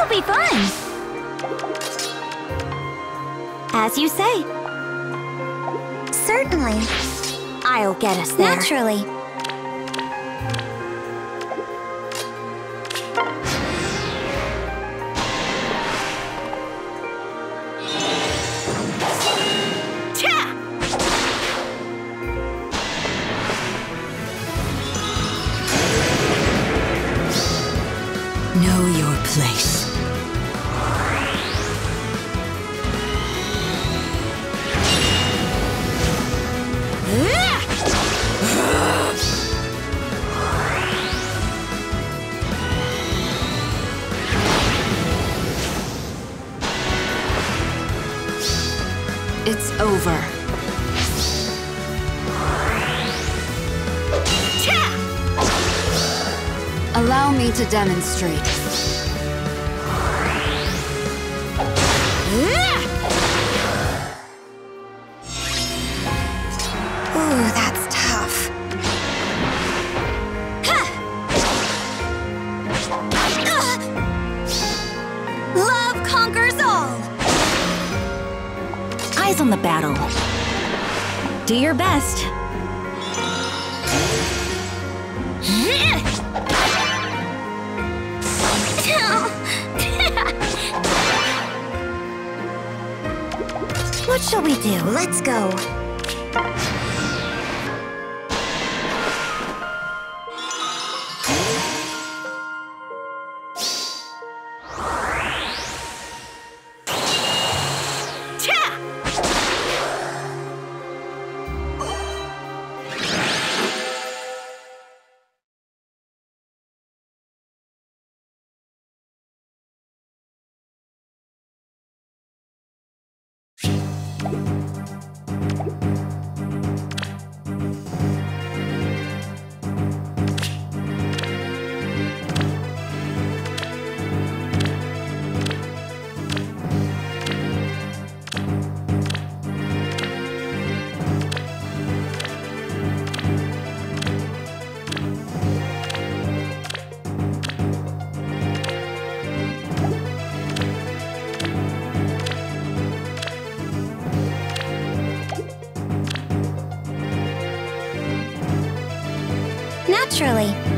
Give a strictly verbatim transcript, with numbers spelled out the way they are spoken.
This'll be fun! As you say. Certainly. I'll get us there. Naturally. Know your place. It's over. Allow me to demonstrate. Ooh, that's tough. Love conquers all. Eyes on the battle. Do your best. What shall we do? Let's go. Naturally.